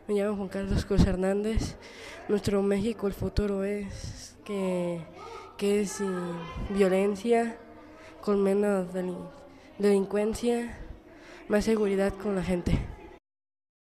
Me llamo Juan Carlos Cruz Hernández. Nuestro México, el futuro es que es sin violencia, con menos delincuencia, más seguridad con la gente.